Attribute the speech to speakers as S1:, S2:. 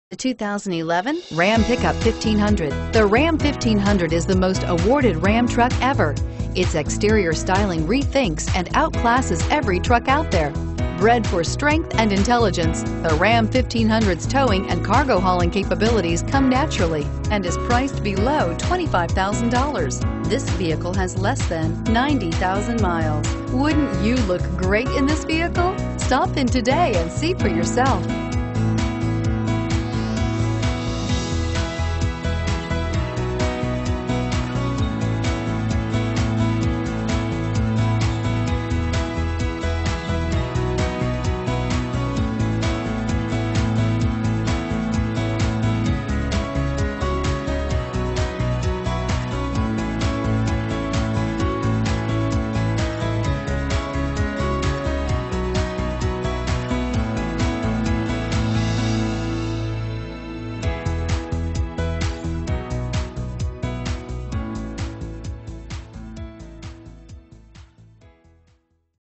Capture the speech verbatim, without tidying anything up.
S1: The two thousand eleven Ram Pickup fifteen hundred. The Ram fifteen hundred is the most awarded Ram truck ever. Its exterior styling rethinks and outclasses every truck out there. Bred for strength and intelligence, the Ram fifteen hundred's towing and cargo hauling capabilities come naturally and is priced below twenty-five thousand dollars. This vehicle has less than ninety thousand miles. Wouldn't you look great in this vehicle? Stop in today and see for yourself.